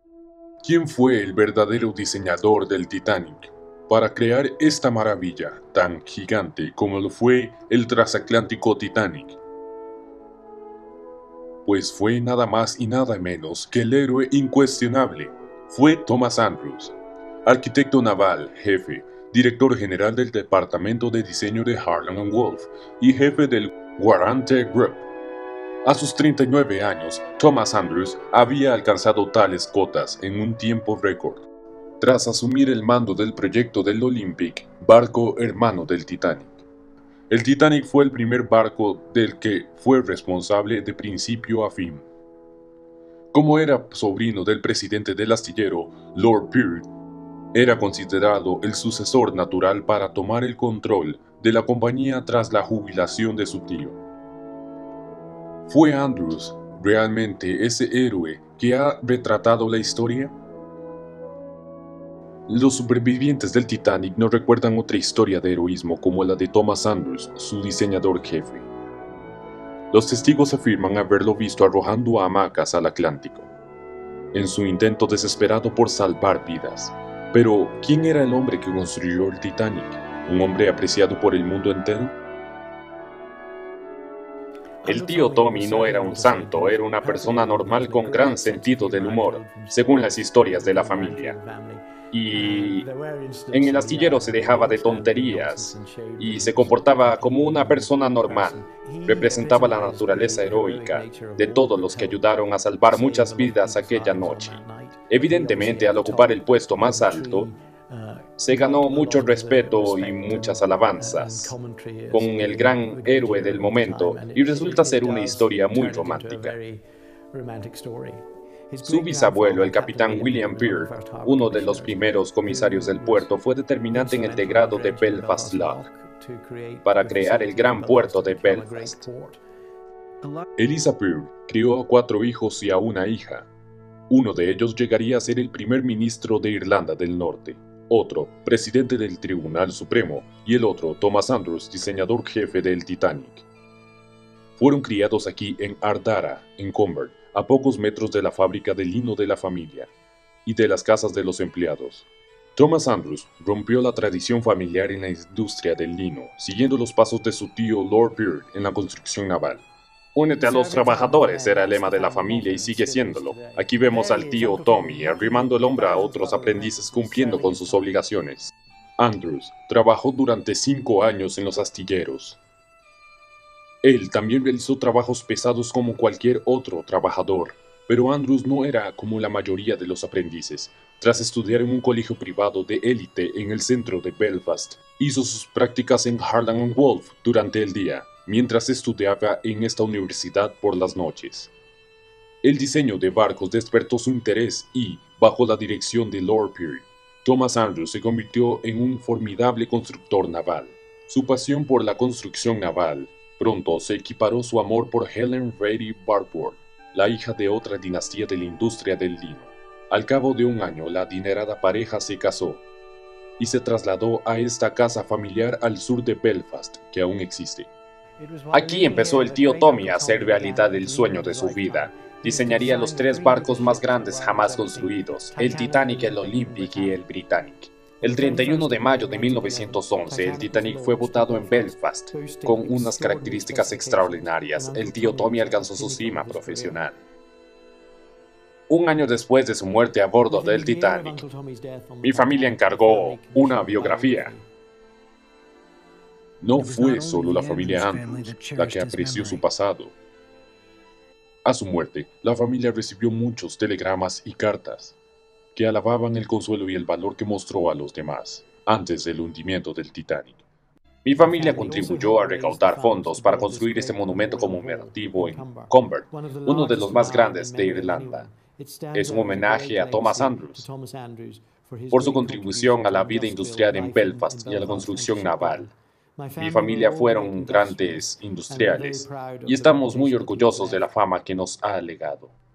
¿Quién fue el verdadero diseñador del Titanic para crear esta maravilla tan gigante como lo fue el transatlántico Titanic? Pues fue nada más y nada menos que el héroe incuestionable. Fue Thomas Andrews, arquitecto naval, jefe, director general del Departamento de Diseño de Harland Wolff y jefe del Guarante Group. A sus 39 años, Thomas Andrews había alcanzado tales cotas en un tiempo récord, tras asumir el mando del proyecto del Olympic, barco hermano del Titanic. El Titanic fue el primer barco del que fue responsable de principio a fin. Como era sobrino del presidente del astillero, Lord Peart, era considerado el sucesor natural para tomar el control de la compañía tras la jubilación de su tío. ¿Fue Andrews realmente ese héroe que ha retratado la historia? Los supervivientes del Titanic no recuerdan otra historia de heroísmo como la de Thomas Andrews, su diseñador jefe. Los testigos afirman haberlo visto arrojando hamacas al Atlántico, en su intento desesperado por salvar vidas. Pero, ¿quién era el hombre que construyó el Titanic? ¿Un hombre apreciado por el mundo entero? El tío Tommy no era un santo, era una persona normal con gran sentido del humor, según las historias de la familia. Y en el astillero se dejaba de tonterías y se comportaba como una persona normal. Representaba la naturaleza heroica de todos los que ayudaron a salvar muchas vidas aquella noche. Evidentemente, al ocupar el puesto más alto, se ganó mucho respeto y muchas alabanzas con el gran héroe del momento y resulta ser una historia muy romántica. Su bisabuelo, el capitán William Peart, uno de los primeros comisarios del puerto, fue determinante en el degrado de Belfast Lough para crear el gran puerto de Belfast. Eliza Peart crió a 4 hijos y a una hija. Uno de ellos llegaría a ser el primer ministro de Irlanda del Norte, otro, presidente del Tribunal Supremo, y el otro, Thomas Andrews, diseñador jefe del Titanic. Fueron criados aquí en Ardara, en Comber, a pocos metros de la fábrica de lino de la familia y de las casas de los empleados. Thomas Andrews rompió la tradición familiar en la industria del lino, siguiendo los pasos de su tío Lord Peart en la construcción naval. Únete a los trabajadores era el lema de la familia y sigue siéndolo. Aquí vemos al tío Tommy arrimando el hombro a otros aprendices cumpliendo con sus obligaciones. Andrews trabajó durante 5 años en los astilleros. Él también realizó trabajos pesados como cualquier otro trabajador, pero Andrews no era como la mayoría de los aprendices. Tras estudiar en un colegio privado de élite en el centro de Belfast, hizo sus prácticas en Harland Wolff durante el día, mientras estudiaba en esta universidad por las noches. El diseño de barcos despertó su interés y, bajo la dirección de Lord Peart, Thomas Andrews se convirtió en un formidable constructor naval. Su pasión por la construcción naval pronto se equiparó su amor por Helen Rady Barbour, la hija de otra dinastía de la industria del lino. Al cabo de un año, la adinerada pareja se casó y se trasladó a esta casa familiar al sur de Belfast, que aún existe. Aquí empezó el tío Tommy a hacer realidad el sueño de su vida. Diseñaría los 3 barcos más grandes jamás construidos, el Titanic, el Olympic y el Britannic. El 31 de mayo de 1911, el Titanic fue botado en Belfast. Con unas características extraordinarias, el tío Tommy alcanzó su cima profesional. Un año después de su muerte a bordo del Titanic, mi familia encargó una biografía. No fue solo la familia Andrews la que apreció su pasado. A su muerte, la familia recibió muchos telegramas y cartas que alababan el consuelo y el valor que mostró a los demás antes del hundimiento del Titanic. Mi familia contribuyó a recaudar fondos para construir este monumento conmemorativo en Comber, uno de los más grandes de Irlanda. Es un homenaje a Thomas Andrews por su contribución a la vida industrial en Belfast y a la construcción naval. Mi familia fueron grandes industriales y estamos muy orgullosos de la fama que nos ha legado.